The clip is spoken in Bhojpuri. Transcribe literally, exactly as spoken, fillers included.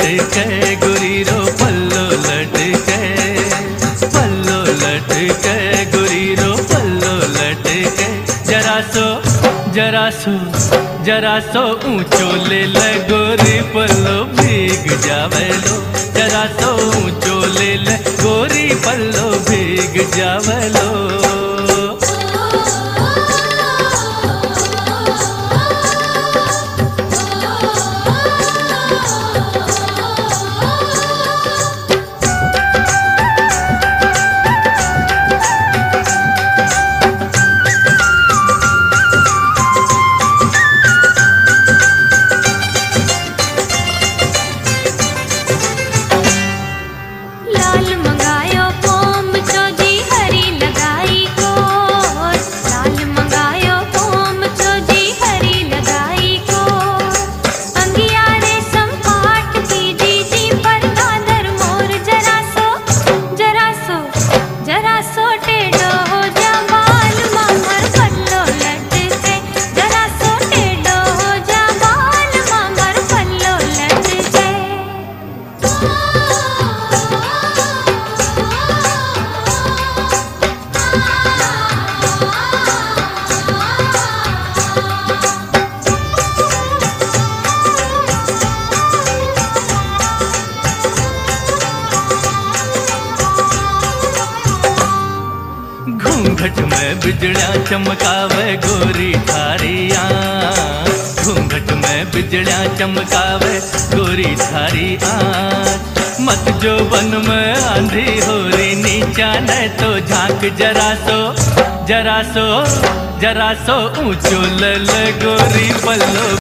लटके गोरी रो पल्लो लटके, पल्लो लटके गोरी रो पल्लो लटके। जरा सो जरा सो जरा सो ऊंचो ले ले गोरी पल्लो भीग जावे लो। जरा सो ऊंचो ले ले गोरी पल्लो भीग जावे लो। घूंघट में बिजड़ा चमकावे गोरी थारी आँख, घूंघट में बिजड़ा चमकावे गोरी थारी आँख। मत जो बन में आंधी हो रही नीचा न तो झांक जरा सो, जरा सो जरा सो ऊंचो ले ले गोरी पल्लो